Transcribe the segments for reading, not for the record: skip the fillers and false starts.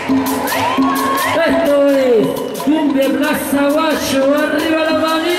Esto es Cumbia Plaza Guayo, arriba la manito.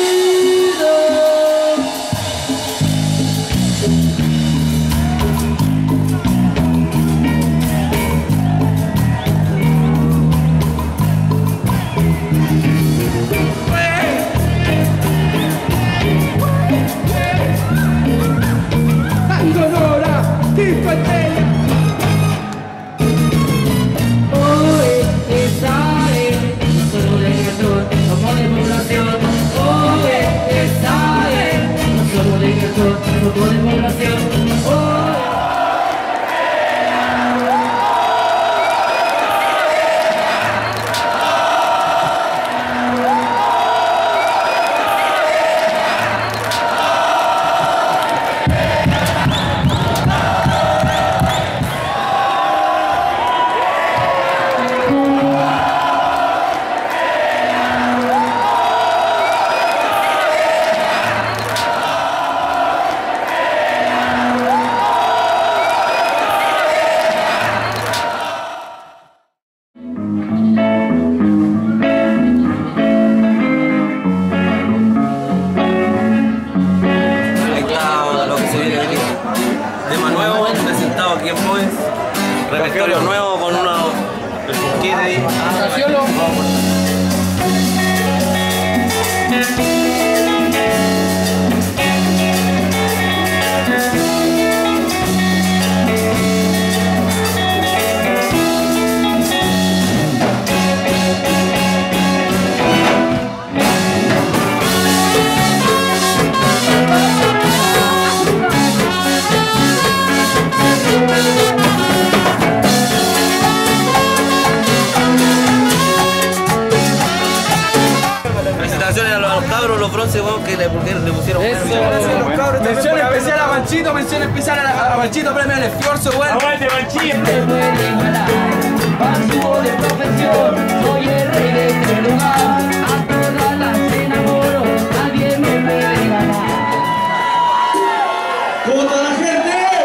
Repertorio nuevo con uno del Fusquete. Los bronces, weón, que le pusieron. Mención especial a Manchito, mención especial a Manchito, premio al esfuerzo, weón. ¡Aguante, Manchito! Pancho de profesión, soy el rey de este lugar. A todas las enamoro, nadie me puede ganar. ¡Con toda la gente!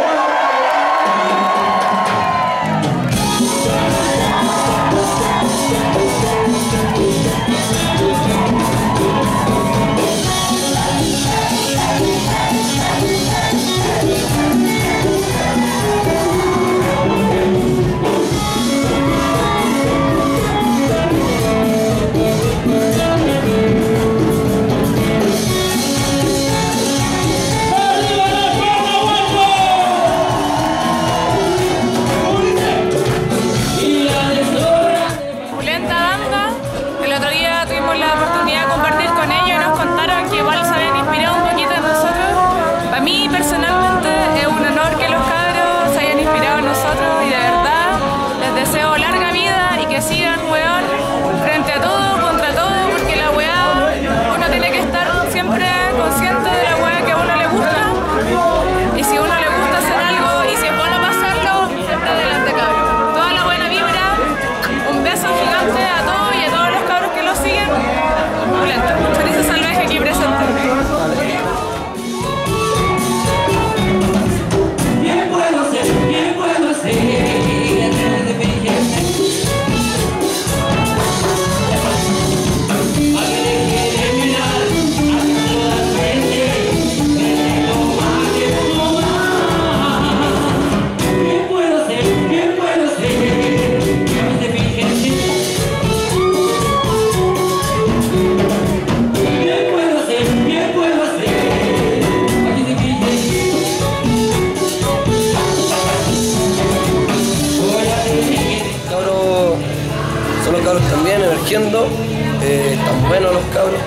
También emergiendo, están buenos los cabros,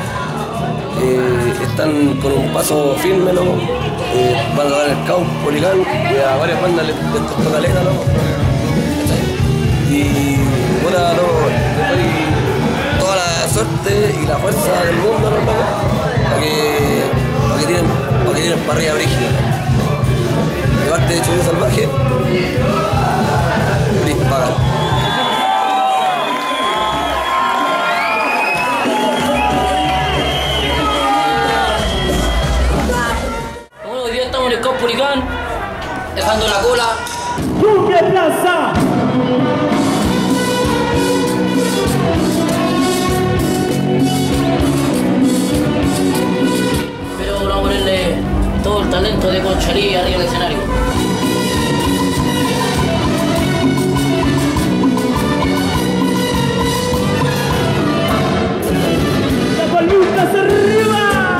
están con un paso firme, ¿no? Van a dar el Caupolicán, a varias bandas les costó caleta, ¿no? Y bueno, les doy toda la suerte y la fuerza del mundo, ¿no? Para que tiren para arriba brígida, ¿no? De parte de Chile Salvaje, Chris Pagan. Caupolicán, dejando la cola. ¡Cumbia Plaza! conjunto de Conchalí arriba del escenario. ¡La palmita hacia arriba!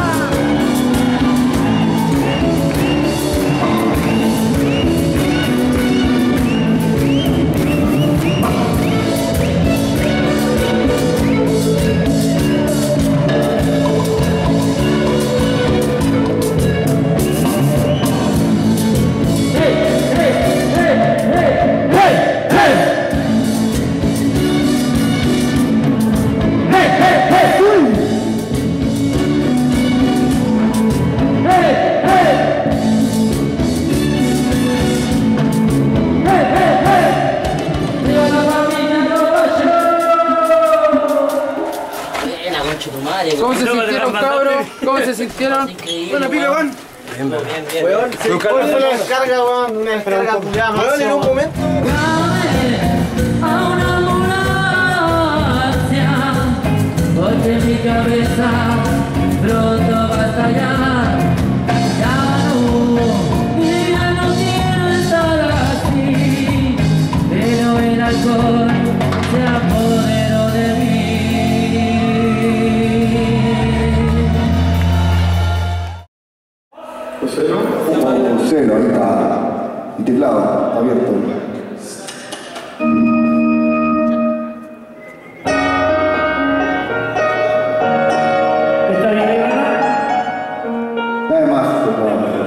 ¿Cómo se sintieron, cabros? ¿Cómo se sintieron? Bueno, pibe, weón. Bien. Weón, una descarga, weón, una descarga culiada máxima. Weón, en un momento. A una ambulancia, porque mi cabeza pronto va a estallar. Ya no quiero estar así, pero el alcohol se apoderó de mí. Cero, ahí está. Y teclado, abierto. ¿Está bien ahí, verdad? Nada más, teclado.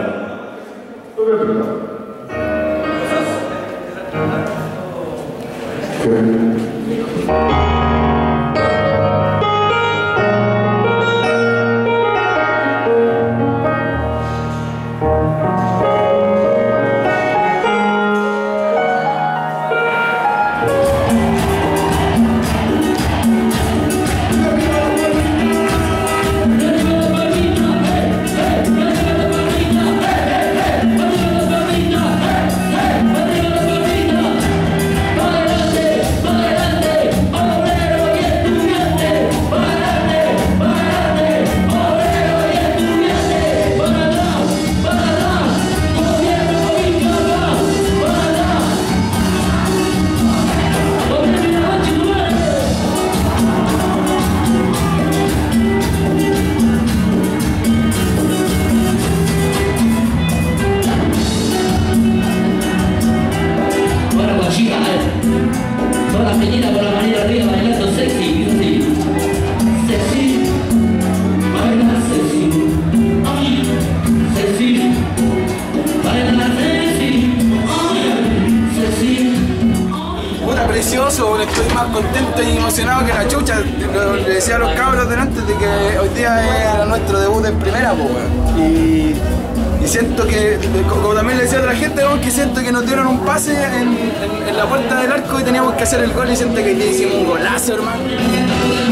Precioso, estoy más contento y emocionado que la chucha. Le decía a los cabros delante de que hoy día era nuestro debut en primera, pues, y siento que, como también le decía a otra gente, que siento que nos dieron un pase en la puerta del arco y teníamos que hacer el gol y siento que hicimos un golazo, hermano.